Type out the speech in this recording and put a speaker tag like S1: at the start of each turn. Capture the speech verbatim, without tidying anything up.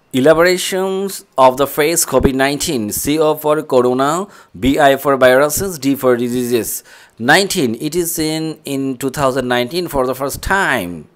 S1: Elaborations of the phrase COVID nineteen. C O for corona, B I for viruses, D for diseases. nineteen. It is seen in two thousand nineteen for the first time.